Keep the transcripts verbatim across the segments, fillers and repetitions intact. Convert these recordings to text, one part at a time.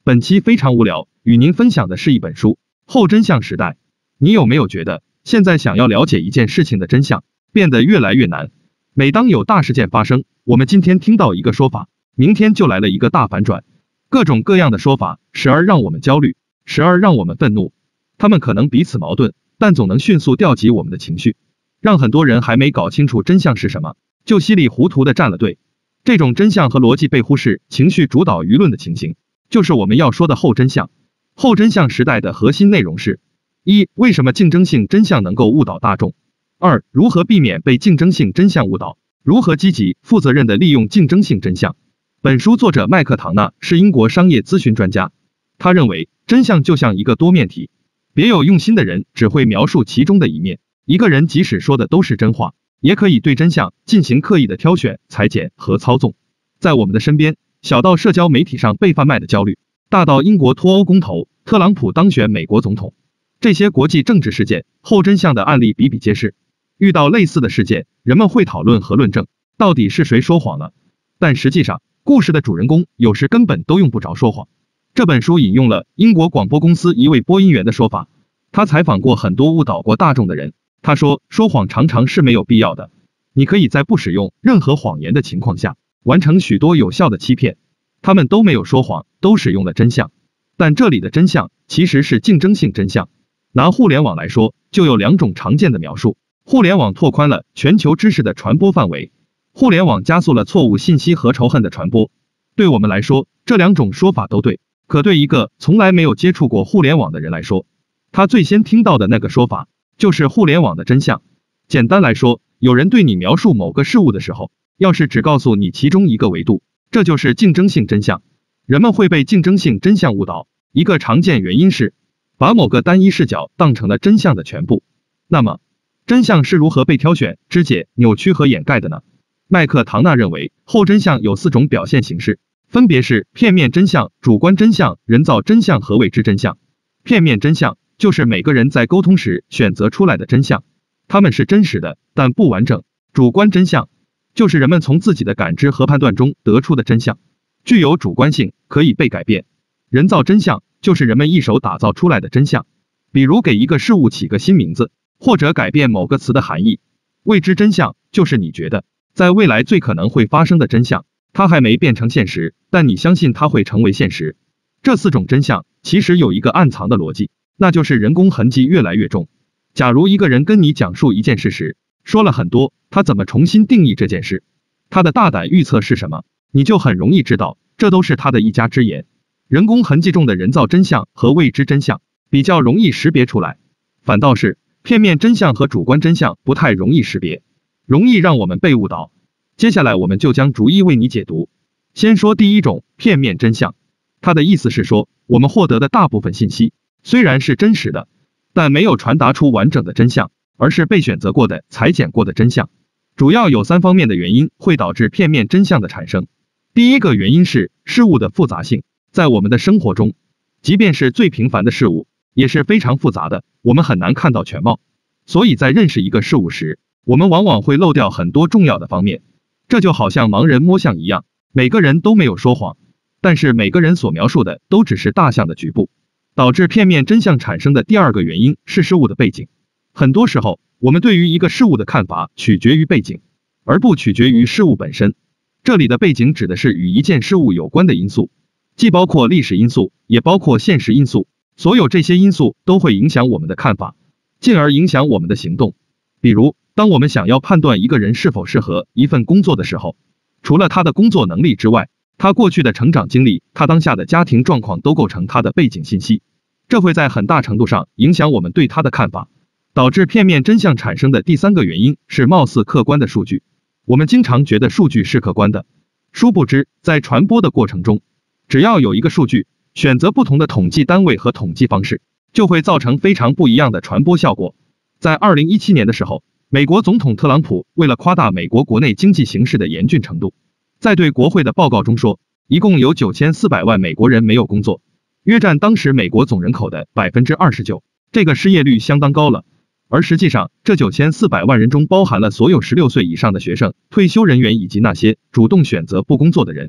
本期非常无聊，与您分享的是一本书《后真相时代》。你有没有觉得，现在想要了解一件事情的真相，变得越来越难？每当有大事件发生，我们今天听到一个说法，明天就来了一个大反转，各种各样的说法，时而让我们焦虑，时而让我们愤怒。他们可能彼此矛盾，但总能迅速调集我们的情绪，让很多人还没搞清楚真相是什么，就稀里糊涂的站了队。这种真相和逻辑被忽视、情绪主导舆论的情形，就是我们要说的后真相。后真相时代的核心内容是：一、为什么竞争性真相能够误导大众；二、如何避免被竞争性真相误导；如何积极、负责任地利用竞争性真相。本书作者麦克唐纳是英国商业咨询专家，他认为真相就像一个多面体，别有用心的人只会描述其中的一面。一个人即使说的都是真话，也可以对真相进行刻意的挑选、裁剪和操纵。在我们的身边，小到社交媒体上被贩卖的焦虑，大到英国脱欧公投，特朗普当选美国总统，这些国际政治事件后真相的案例比比皆是。遇到类似的事件，人们会讨论和论证，到底是谁说谎了？但实际上，故事的主人公有时根本都用不着说谎。这本书引用了英国广播公司一位播音员的说法，他采访过很多误导过大众的人，他说，说谎常常是没有必要的，你可以在不使用任何谎言的情况下，完成许多有效的欺骗。他们都没有说谎，都使用了真相。但这里的真相其实是竞争性真相。拿互联网来说，就有两种常见的描述。互联网拓宽了全球知识的传播范围，互联网加速了错误信息和仇恨的传播。对我们来说，这两种说法都对。可对一个从来没有接触过互联网的人来说，他最先听到的那个说法就是互联网的真相。简单来说，有人对你描述某个事物的时候，要是只告诉你其中一个维度，这就是竞争性真相。人们会被竞争性真相误导，一个常见原因是把某个单一视角当成了真相的全部。那么，真相是如何被挑选、肢解、扭曲和掩盖的呢？麦克唐纳认为，后真相有四种表现形式，分别是片面真相、主观真相、人造真相和未知真相。片面真相就是每个人在沟通时选择出来的真相，它们是真实的，但不完整。主观真相就是人们从自己的感知和判断中得出的真相，具有主观性，可以被改变。人造真相就是人们一手打造出来的真相，比如给一个事物起个新名字，或者改变某个词的含义。未知真相就是你觉得在未来最可能会发生的真相，它还没变成现实，但你相信它会成为现实。这四种真相其实有一个暗藏的逻辑，那就是人工痕迹越来越重。假如一个人跟你讲述一件事时，说了很多，他怎么重新定义这件事，他的大胆预测是什么，你就很容易知道，这都是他的一家之言。人工痕迹中的人造真相和未知真相比较容易识别出来，反倒是片面真相和主观真相不太容易识别，容易让我们被误导。接下来我们就将逐一为你解读。先说第一种，片面真相。它的意思是说，我们获得的大部分信息虽然是真实的，但没有传达出完整的真相，而是被选择过的、裁剪过的真相。主要有三方面的原因会导致片面真相的产生。第一个原因是事物的复杂性。在我们的生活中，即便是最平凡的事物，也是非常复杂的，我们很难看到全貌。所以在认识一个事物时，我们往往会漏掉很多重要的方面。这就好像盲人摸象一样，每个人都没有说谎，但是每个人所描述的都只是大象的局部。导致片面真相产生的第二个原因是事物的背景。很多时候，我们对于一个事物的看法取决于背景，而不取决于事物本身。这里的背景指的是与一件事物有关的因素，既包括历史因素，也包括现实因素。所有这些因素都会影响我们的看法，进而影响我们的行动。比如，当我们想要判断一个人是否适合一份工作的时候，除了他的工作能力之外，他过去的成长经历，他当下的家庭状况都构成他的背景信息，这会在很大程度上影响我们对他的看法。导致片面真相产生的第三个原因是貌似客观的数据。我们经常觉得数据是客观的，殊不知在传播的过程中，只要有一个数据，选择不同的统计单位和统计方式，就会造成非常不一样的传播效果。在二零一七年的时候，美国总统特朗普为了夸大美国国内经济形势的严峻程度，在对国会的报告中说，一共有九千四百万美国人没有工作，约占当时美国总人口的 百分之二十九， 这个失业率相当高了。而实际上，这九千四百万人中包含了所有十六岁以上的学生、退休人员以及那些主动选择不工作的人。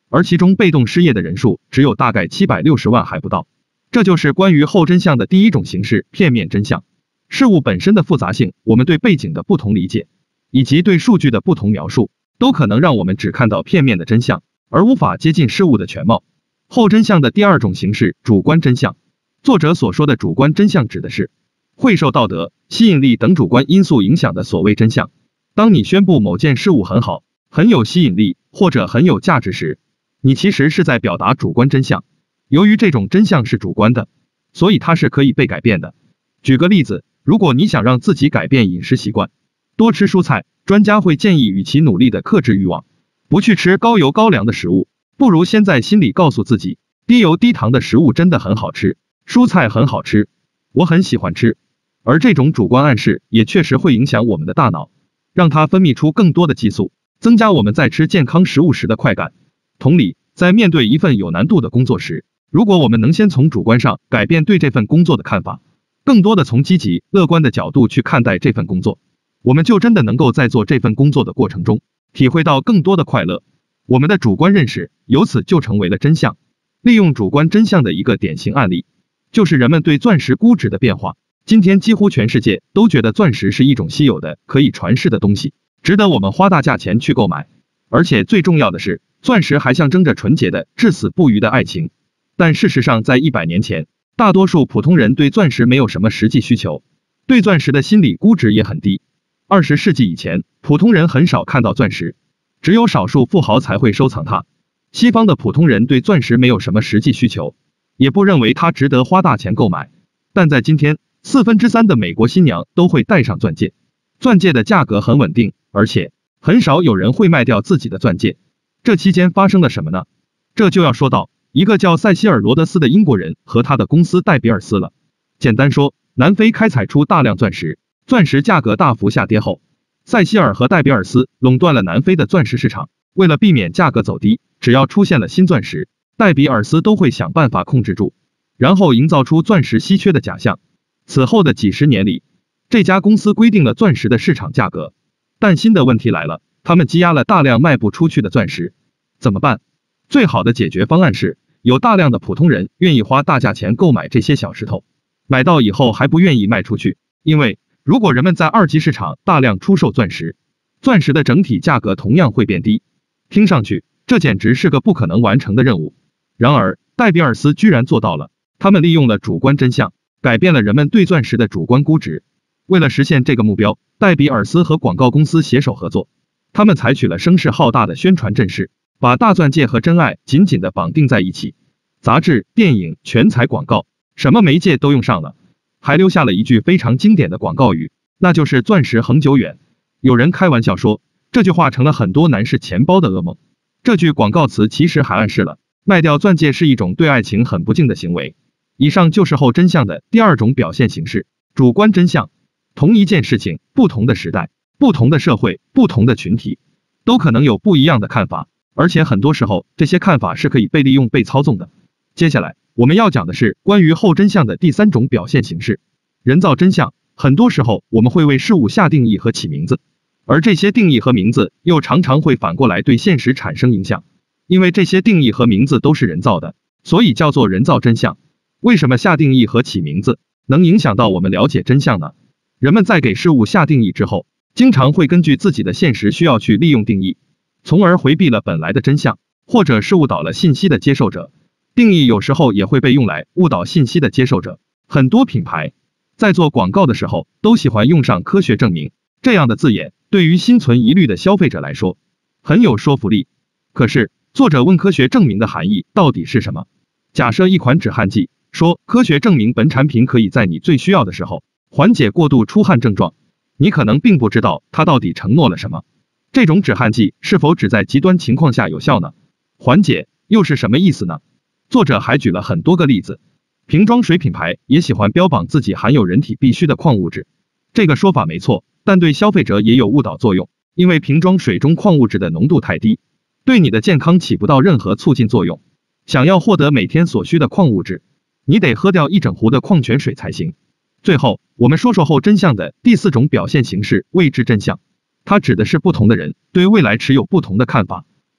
而其中被动失业的人数只有大概七百六十万还不到。这就是关于后真相的第一种形式，片面真相。事物本身的复杂性，我们对背景的不同理解，以及对数据的不同描述，都可能让我们只看到片面的真相，而无法接近事物的全貌。后真相的第二种形式，主观真相。作者所说的主观真相指的是会受道德、吸引力等主观因素影响的所谓真相。当你宣布某件事物很好、很有吸引力或者很有价值时，你其实是在表达主观真相。由于这种真相是主观的，所以它是可以被改变的。举个例子，如果你想让自己改变饮食习惯，多吃蔬菜，专家会建议与其努力的克制欲望，不去吃高油高粮的食物，不如先在心里告诉自己，低油低糖的食物真的很好吃，蔬菜很好吃，我很喜欢吃。而这种主观暗示也确实会影响我们的大脑，让它分泌出更多的激素，增加我们在吃健康食物时的快感。同理，在面对一份有难度的工作时，如果我们能先从主观上改变对这份工作的看法，更多的从积极乐观的角度去看待这份工作，我们就真的能够在做这份工作的过程中体会到更多的快乐。我们的主观认识由此就成为了真相。利用主观真相的一个典型案例，就是人们对钻石估值的变化。今天几乎全世界都觉得钻石是一种稀有的可以传世的东西，值得我们花大价钱去购买。而且最重要的是，钻石还象征着纯洁的至死不渝的爱情。但事实上，在一百年前，大多数普通人对钻石没有什么实际需求，对钻石的心理估值也很低。二十世纪以前，普通人很少看到钻石，只有少数富豪才会收藏它。西方的普通人对钻石没有什么实际需求，也不认为它值得花大钱购买。但在今天，四分之三的美国新娘都会戴上钻戒，钻戒的价格很稳定，而且很少有人会卖掉自己的钻戒。这期间发生了什么呢？这就要说到一个叫塞西尔·罗德斯的英国人和他的公司戴比尔斯了。简单说，南非开采出大量钻石，钻石价格大幅下跌后，塞西尔和戴比尔斯垄断了南非的钻石市场。为了避免价格走低，只要出现了新钻石，戴比尔斯都会想办法控制住，然后营造出钻石稀缺的假象。此后的几十年里，这家公司规定了钻石的市场价格。但新的问题来了，他们积压了大量卖不出去的钻石，怎么办？最好的解决方案是，有大量的普通人愿意花大价钱购买这些小石头，买到以后还不愿意卖出去。因为如果人们在二级市场大量出售钻石，钻石的整体价格同样会变低。听上去，这简直是个不可能完成的任务。然而，戴比尔斯居然做到了。他们利用了主观真相，改变了人们对钻石的主观估值。为了实现这个目标，戴比尔斯和广告公司携手合作，他们采取了声势浩大的宣传阵势，把大钻戒和真爱紧紧地绑定在一起。杂志、电影、全彩广告，什么媒介都用上了，还留下了一句非常经典的广告语，那就是钻石恒久远。有人开玩笑说，这句话成了很多男士钱包的噩梦。这句广告词其实还暗示了卖掉钻戒是一种对爱情很不敬的行为。以上就是后真相的第二种表现形式，主观真相。同一件事情，不同的时代、不同的社会、不同的群体，都可能有不一样的看法，而且很多时候这些看法是可以被利用、被操纵的。接下来我们要讲的是关于后真相的第三种表现形式，人造真相。很多时候我们会为事物下定义和起名字，而这些定义和名字又常常会反过来对现实产生影响。因为这些定义和名字都是人造的，所以叫做人造真相。为什么下定义和起名字能影响到我们了解真相呢？人们在给事物下定义之后，经常会根据自己的现实需要去利用定义，从而回避了本来的真相，或者是误导了信息的接受者。定义有时候也会被用来误导信息的接受者。很多品牌在做广告的时候都喜欢用上科学证明这样的字眼，对于心存疑虑的消费者来说很有说服力。可是作者问科学证明的含义到底是什么？假设一款止汗剂说科学证明本产品可以在你最需要的时候缓解过度出汗症状，你可能并不知道它到底承诺了什么。这种止汗剂是否只在极端情况下有效呢？缓解又是什么意思呢？作者还举了很多个例子。瓶装水品牌也喜欢标榜自己含有人体必需的矿物质，这个说法没错，但对消费者也有误导作用，因为瓶装水中矿物质的浓度太低，对你的健康起不到任何促进作用。想要获得每天所需的矿物质，你得喝掉一整壶的矿泉水才行。最后，我们说说后真相的第四种表现形式，未知真相。它指的是不同的人对未来持有不同的看法。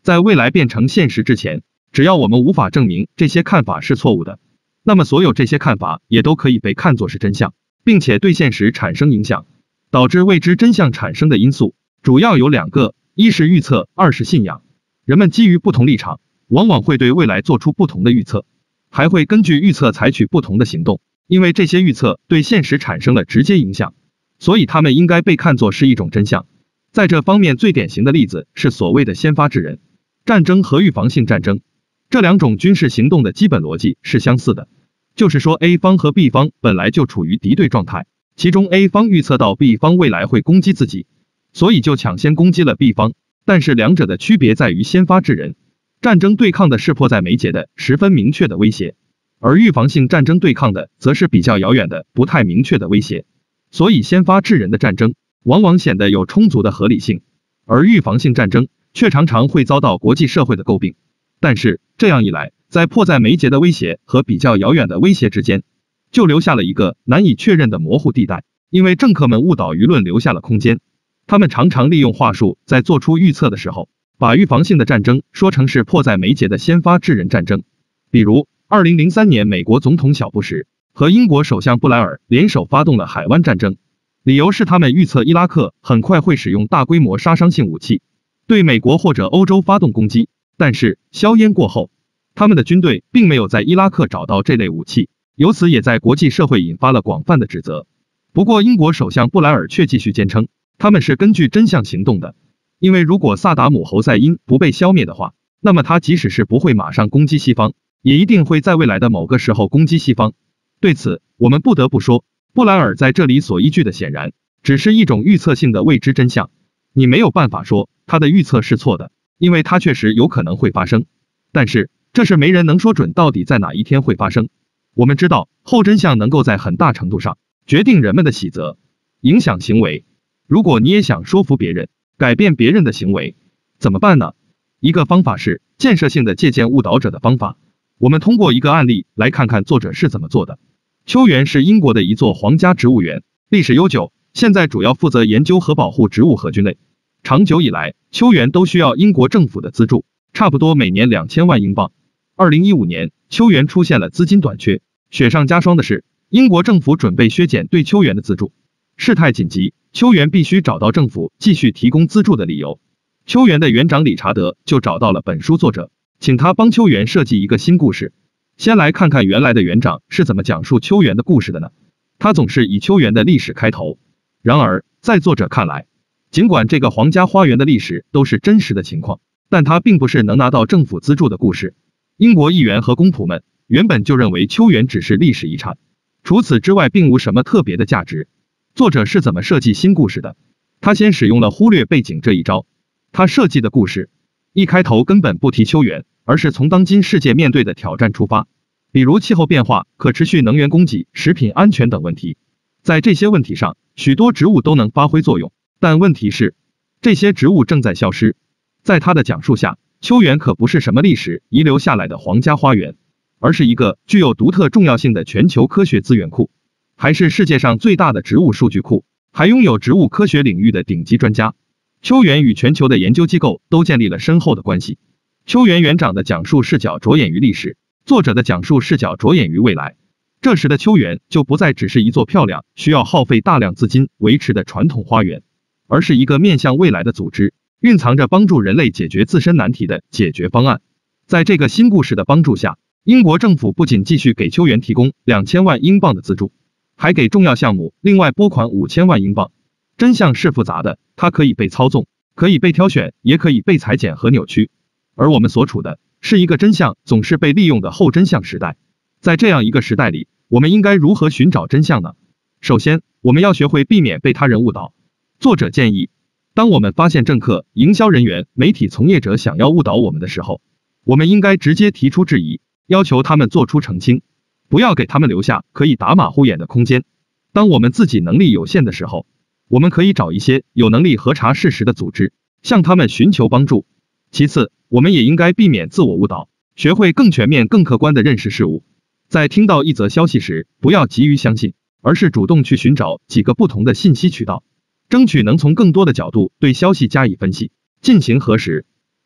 在未来变成现实之前，只要我们无法证明这些看法是错误的，那么所有这些看法也都可以被看作是真相，并且对现实产生影响。导致未知真相产生的因素主要有两个，一是预测，二是信仰。人们基于不同立场，往往会对未来做出不同的预测，还会根据预测采取不同的行动，因为这些预测对现实产生了直接影响，所以他们应该被看作是一种真相。在这方面最典型的例子是所谓的先发制人战争和预防性战争。这两种军事行动的基本逻辑是相似的，就是说 A 方和 B 方本来就处于敌对状态，其中 A 方预测到 B 方未来会攻击自己，所以就抢先攻击了 B 方，但是两者的区别在于先发制人战争对抗的是迫在眉睫的十分明确的威胁，而预防性战争对抗的则是比较遥远的不太明确的威胁。所以先发制人的战争往往显得有充足的合理性，而预防性战争却常常会遭到国际社会的诟病。但是这样一来，在迫在眉睫的威胁和比较遥远的威胁之间，就留下了一个难以确认的模糊地带，因为政客们误导舆论留下了空间。他们常常利用话术，在做出预测的时候，把预防性的战争说成是迫在眉睫的先发制人战争。比如二零零三年美国总统小布什和英国首相布莱尔联手发动了海湾战争，理由是他们预测伊拉克很快会使用大规模杀伤性武器对美国或者欧洲发动攻击，但是硝烟过后，他们的军队并没有在伊拉克找到这类武器，由此也在国际社会引发了广泛的指责。不过英国首相布莱尔却继续坚称他们是根据真相行动的，因为如果萨达姆侯赛因不被消灭的话，那么他即使是不会马上攻击西方，也一定会在未来的某个时候攻击西方。对此我们不得不说，布莱尔在这里所依据的显然只是一种预测性的未知真相，你没有办法说他的预测是错的，因为它确实有可能会发生，但是这是没人能说准到底在哪一天会发生。我们知道后真相能够在很大程度上决定人们的喜择，影响行为。如果你也想说服别人，改变别人的行为，怎么办呢？一个方法是建设性的借鉴误导者的方法。我们通过一个案例来看看作者是怎么做的。邱园是英国的一座皇家植物园，历史悠久，现在主要负责研究和保护植物和菌类。长久以来，邱园都需要英国政府的资助，差不多每年两千万英镑。二零一五年，邱园出现了资金短缺，雪上加霜的是，英国政府准备削减对邱园的资助。事态紧急，邱园必须找到政府继续提供资助的理由。邱园的园长理查德就找到了本书作者，请他帮邱园设计一个新故事。先来看看原来的园长是怎么讲述邱园的故事的呢？他总是以邱园的历史开头。然而，在作者看来，尽管这个皇家花园的历史都是真实的情况，但它并不是能拿到政府资助的故事。英国议员和公仆们原本就认为邱园只是历史遗产，除此之外并无什么特别的价值。作者是怎么设计新故事的？他先使用了忽略背景这一招。他设计的故事一开头根本不提邱园，而是从当今世界面对的挑战出发，比如气候变化、可持续能源供给、食品安全等问题。在这些问题上，许多植物都能发挥作用，但问题是，这些植物正在消失。在他的讲述下，邱园可不是什么历史遗留下来的皇家花园，而是一个具有独特重要性的全球科学资源库，还是世界上最大的植物数据库，还拥有植物科学领域的顶级专家。邱园与全球的研究机构都建立了深厚的关系。邱园园长的讲述视角着眼于历史，作者的讲述视角着眼于未来。这时的邱园就不再只是一座漂亮、需要耗费大量资金维持的传统花园，而是一个面向未来的组织，蕴藏着帮助人类解决自身难题的解决方案。在这个新故事的帮助下，英国政府不仅继续给邱园提供两千万英镑的资助，还给重要项目另外拨款五千万英镑。真相是复杂的，它可以被操纵，可以被挑选，也可以被裁剪和扭曲。而我们所处的是一个真相总是被利用的后真相时代。在这样一个时代里，我们应该如何寻找真相呢？首先，我们要学会避免被他人误导。作者建议，当我们发现政客、营销人员、媒体从业者想要误导我们的时候，我们应该直接提出质疑，要求他们做出澄清，不要给他们留下可以打马虎眼的空间。当我们自己能力有限的时候，我们可以找一些有能力核查事实的组织，向他们寻求帮助。其次，我们也应该避免自我误导，学会更全面、更客观地认识事物。在听到一则消息时，不要急于相信，而是主动去寻找几个不同的信息渠道，争取能从更多的角度对消息加以分析，进行核实。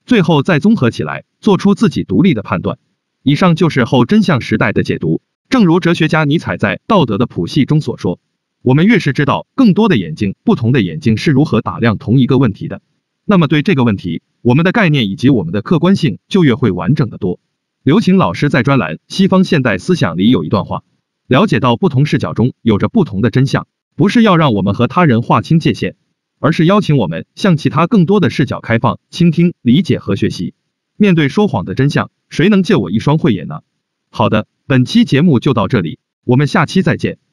最后再综合起来，做出自己独立的判断。以上就是后真相时代的解读。正如哲学家尼采在《道德的谱系》中所说，我们越是知道更多的眼睛，不同的眼睛是如何打量同一个问题的，那么对这个问题，我们的概念以及我们的客观性就越会完整的多。刘擎老师在专栏《西方现代思想》里有一段话，了解到不同视角中有着不同的真相，不是要让我们和他人划清界限，而是邀请我们向其他更多的视角开放、倾听、理解和学习。面对说谎的真相，谁能借我一双慧眼呢？好的，本期节目就到这里，我们下期再见。